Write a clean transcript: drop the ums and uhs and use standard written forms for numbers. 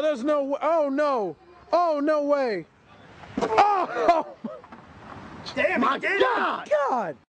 there's no. Oh no! Oh no way! Oh! Damn, My he did it. God!